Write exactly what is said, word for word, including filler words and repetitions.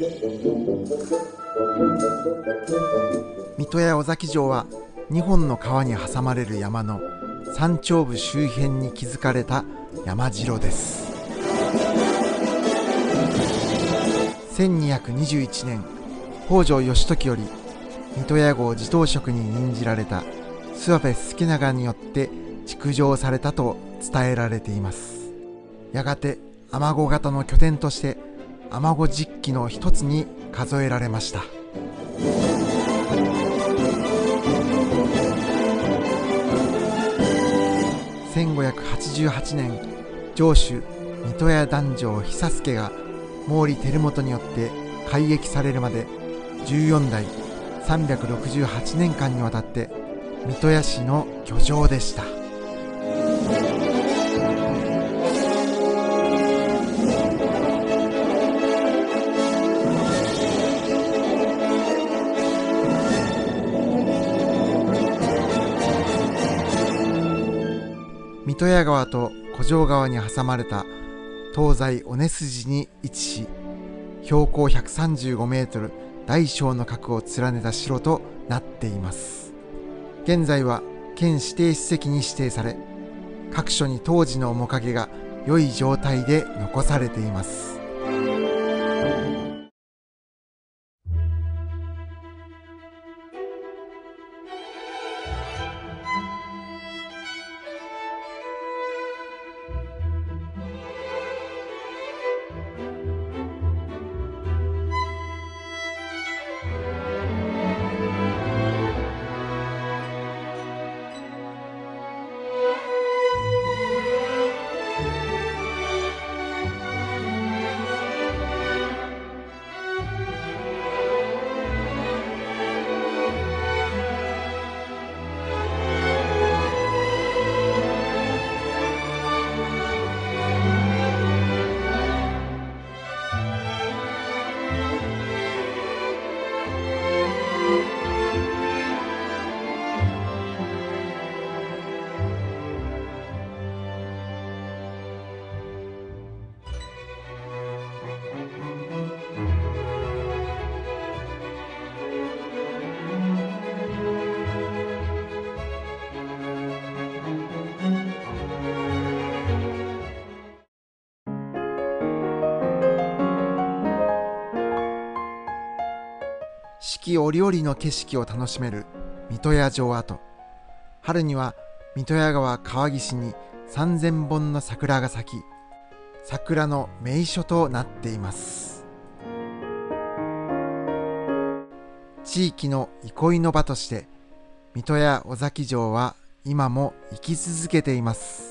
水戸や尾崎城はにほんの川に挟まれる山の山頂部周辺に築かれた山城です。せんにひゃくにじゅういちねん、北条義時より水戸屋号地頭職に任じられた諏訪部助長によって築城されたと伝えられています。やがて尼子型の拠点として尼子十基の一つに数えられました。せんごひゃくはちじゅうはちねん、城主水戸屋弾正久助が毛利輝元によって改易されるまでじゅうよんだいさんびゃくろくじゅうはちねんかんにわたって水戸屋市の居城でした。水戸屋川と古城川に挟まれた東西尾根筋に位置し、標高ひゃくさんじゅうごメートル大小の閣を連ねた城となっています。現在は県指定史跡に指定され、各所に当時の面影が良い状態で残されています。四季折々の景色を楽しめる水戸屋城跡。春には水戸屋川川岸にさんぜんぼんの桜が咲き、桜の名所となっています。地域の憩いの場として水戸屋尾崎城は今も生き続けています。